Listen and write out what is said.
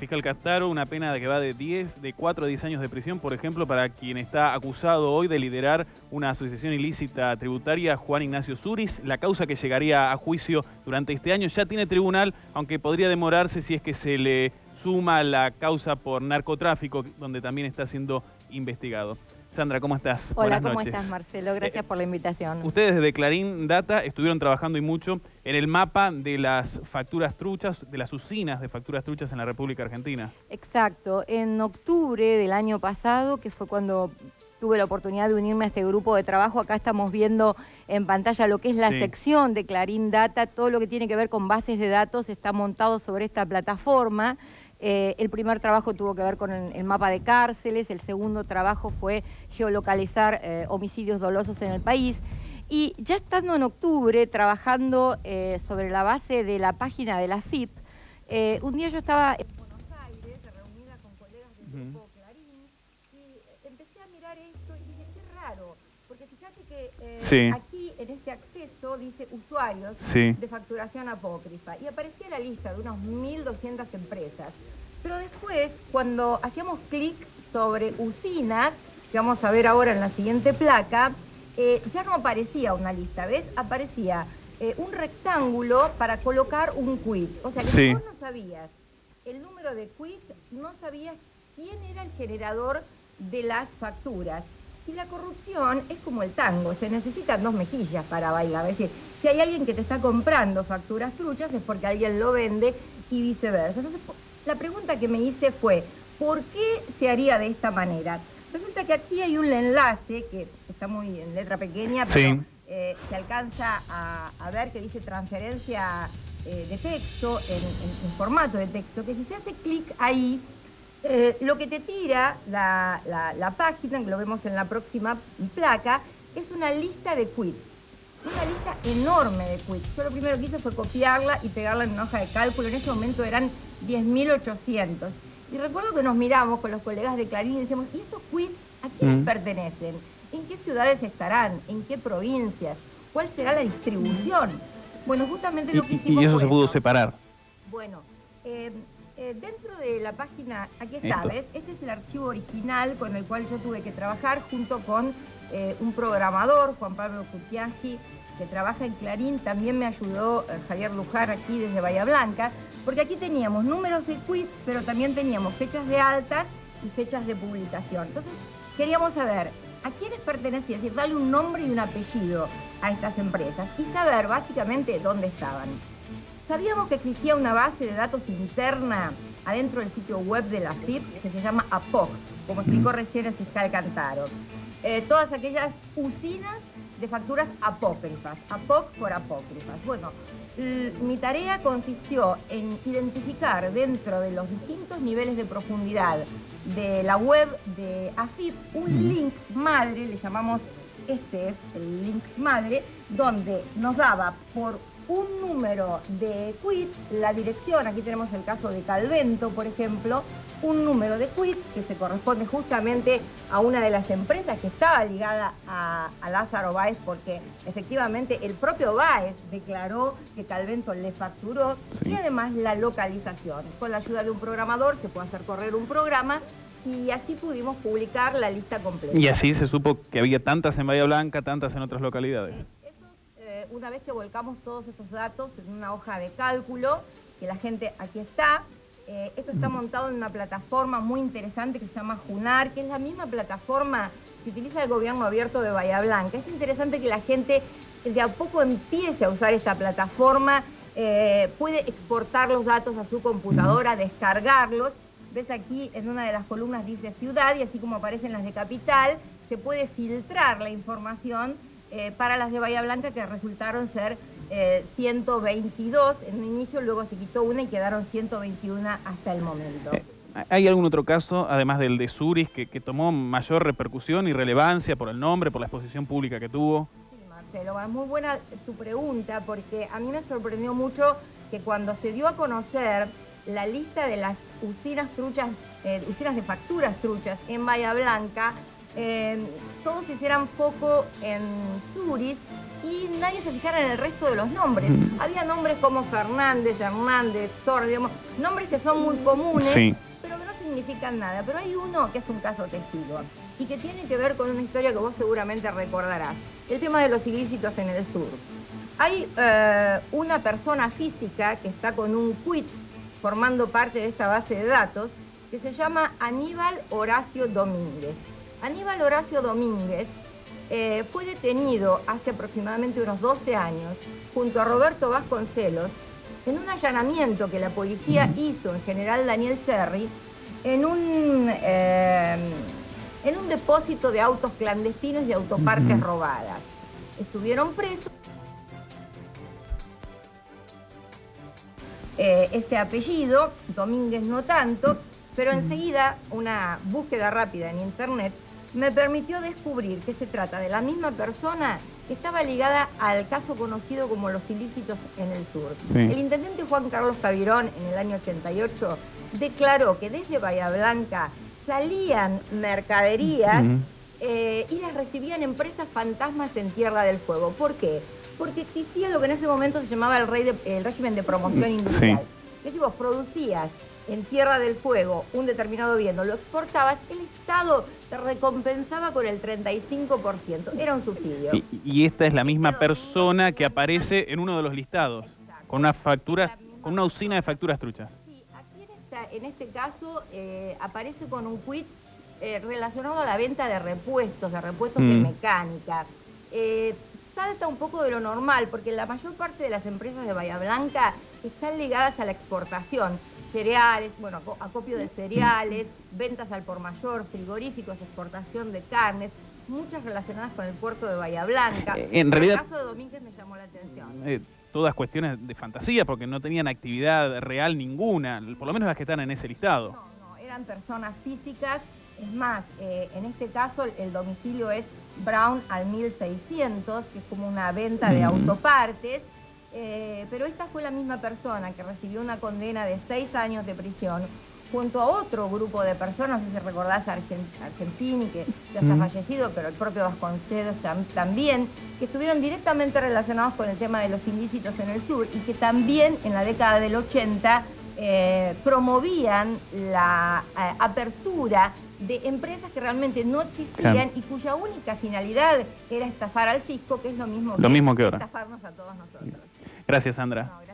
fiscal Castaro, una pena que va de 4 a 10 años de prisión, por ejemplo, para quien está acusado hoy de liderar una asociación ilícita tributaria, Juan Ignacio Suris. La causa que llegaría a juicio durante este año ya tiene tribunal, aunque podría demorarse si es que se le suma la causa por narcotráfico, donde también está siendo investigado. Sandra, ¿cómo estás? Hola, Buenas ¿cómo noches. estás, Marcelo? Gracias por la invitación. Ustedes desde Clarín Data estuvieron trabajando y mucho en el mapa de las facturas truchas, de las usinas de facturas truchas en la República Argentina. Exacto. En octubre del año pasado, que fue cuando tuve la oportunidad de unirme a este grupo de trabajo, acá estamos viendo en pantalla lo que es la sección de Clarín Data, todo lo que tiene que ver con bases de datos está montado sobre esta plataforma. El primer trabajo tuvo que ver con el mapa de cárceles, el segundo trabajo fue geolocalizar homicidios dolosos en el país. Y ya estando en octubre trabajando sobre la base de la página de la FIP, un día yo estaba en Buenos Aires, reunida con colegas del grupo Clarín, y empecé a mirar esto y dije, qué raro, porque fíjate que aquí en este acceso dice usuarios de facturación apócrifa, y aparecía la lista de unas 1.200 empresas. Pero después, cuando hacíamos clic sobre usinas, que vamos a ver ahora en la siguiente placa, ya no aparecía una lista, ¿ves? Aparecía un rectángulo para colocar un quit. O sea, que si vos no sabías el número de quit, no sabías quién era el generador de las facturas. Y la corrupción es como el tango, se necesitan dos mejillas para bailar. Es decir, si hay alguien que te está comprando facturas truchas es porque alguien lo vende y viceversa. Entonces, la pregunta que me hice fue, ¿por qué se haría de esta manera? Resulta que aquí hay un enlace, que está muy en letra pequeña, pero se alcanza a ver que dice transferencia de texto, en formato de texto, que si se hace clic ahí, lo que te tira la página, que lo vemos en la próxima placa, es una lista de quits. Una lista enorme de quits. Yo lo primero que hice fue copiarla y pegarla en una hoja de cálculo. En ese momento eran 10.800. Y recuerdo que nos miramos con los colegas de Clarín y decíamos, ¿y esos quits a quiénes pertenecen? ¿En qué ciudades estarán? ¿En qué provincias? ¿Cuál será la distribución? Bueno, justamente lo que hicimos y eso se pudo separar. Bueno, dentro de la página, aquí está, ¿ves? Este es el archivo original con el cual yo tuve que trabajar junto con un programador, Juan Pablo Cutiangi, que trabaja en Clarín. También me ayudó Javier Luján aquí desde Bahía Blanca, porque aquí teníamos números de quits, pero también teníamos fechas de altas y fechas de publicación. Entonces, queríamos saber a quiénes pertenecían, es decir, darle un nombre y un apellido a estas empresas y saber básicamente dónde estaban. Sabíamos que existía una base de datos interna adentro del sitio web de la FIP que se llama APOC, como explicó recién el fiscal Cantaro. Todas aquellas usinas de facturas apócrifas, APOC por apócrifas. Bueno, mi tarea consistió en identificar dentro de los distintos niveles de profundidad de la web de AFIP un link madre, le llamamos el link madre, donde nos daba por un número de quits, la dirección, aquí tenemos el caso de Calvento, por ejemplo, un número de quits que se corresponde justamente a una de las empresas que estaba ligada a Lázaro Báez, porque efectivamente el propio Báez declaró que Calvento le facturó, y además la localización. Con la ayuda de un programador se puede hacer correr un programa y así pudimos publicar la lista completa. Y así se supo que había tantas en Bahía Blanca, tantas en otras localidades. Una vez que volcamos todos esos datos en una hoja de cálculo, que la gente, aquí está, esto está montado en una plataforma muy interesante que se llama Junar, que es la misma plataforma que utiliza el gobierno abierto de Bahía Blanca. Es interesante que la gente de a poco empiece a usar esta plataforma, puede exportar los datos a su computadora, descargarlos. Ves aquí en una de las columnas dice ciudad, y así como aparecen las de capital, se puede filtrar la información para las de Bahía Blanca, que resultaron ser 122 en un inicio, luego se quitó una y quedaron 121 hasta el momento. ¿Hay algún otro caso, además del de Suris, que tomó mayor repercusión y relevancia por el nombre, por la exposición pública que tuvo? Sí, Marcelo, es muy buena tu pregunta, porque a mí me sorprendió mucho que cuando se dio a conocer la lista de las usinas truchas, usinas de facturas truchas en Bahía Blanca, todos hicieran foco en Zurich y nadie se fijara en el resto de los nombres. Había nombres como Fernández, Hernández, Torres, digamos, nombres que son muy comunes, sí, pero que no significan nada. Pero hay uno que es un caso testigo y que tiene que ver con una historia que vos seguramente recordarás. El tema de los ilícitos en el sur. Hay una persona física que está con un quit formando parte de esta base de datos que se llama Aníbal Horacio Domínguez. Aníbal Horacio Domínguez fue detenido hace aproximadamente unos 12 años junto a Roberto Vasconcelos en un allanamiento que la policía hizo en General Daniel Serri en un depósito de autos clandestinos y autopartes robadas. Estuvieron presos. Este apellido, Domínguez no tanto, pero enseguida una búsqueda rápida en internet me permitió descubrir que se trata de la misma persona que estaba ligada al caso conocido como los ilícitos en el sur. Sí. El intendente Juan Carlos Tavirón, en el año 88, declaró que desde Bahía Blanca salían mercaderías y las recibían empresas fantasmas en Tierra del Fuego. ¿Por qué? Porque existía lo que en ese momento se llamaba el régimen de promoción industrial. Sí. Que si vos producías en Tierra del Fuego un determinado bien o lo exportabas, el Estado te recompensaba con el 35%. Era un subsidio. Y esta es la misma persona que aparece en uno de los listados, con una factura, con una usina de facturas truchas. Sí, aquí en este caso aparece con un quit relacionado a la venta de repuestos de mecánica. Salta un poco de lo normal, porque la mayor parte de las empresas de Bahía Blanca están ligadas a la exportación. Cereales, bueno, acopio de cereales, ventas al por mayor, frigoríficos, exportación de carnes, muchas relacionadas con el puerto de Bahía Blanca. En realidad, el caso de Domínguez me llamó la atención. Todas cuestiones de fantasía, porque no tenían actividad real ninguna, por lo menos las que están en ese listado. No, eran personas físicas. Es más, en este caso el domicilio es Brown al 1600, que es como una venta de autopartes, pero esta fue la misma persona que recibió una condena de 6 años de prisión junto a otro grupo de personas, no sé si recordás a Argentini, que ya está fallecido, pero el propio Vasconcelos también, que estuvieron directamente relacionados con el tema de los ilícitos en el sur y que también en la década del 80 promovían la apertura de empresas que realmente no existían y cuya única finalidad era estafar al fisco, que es lo mismo que ahora. Estafarnos a todos nosotros. Gracias, Sandra. No, gracias.